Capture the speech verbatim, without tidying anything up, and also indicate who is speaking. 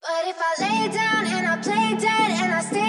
Speaker 1: But if I lay down and I play dead and I stay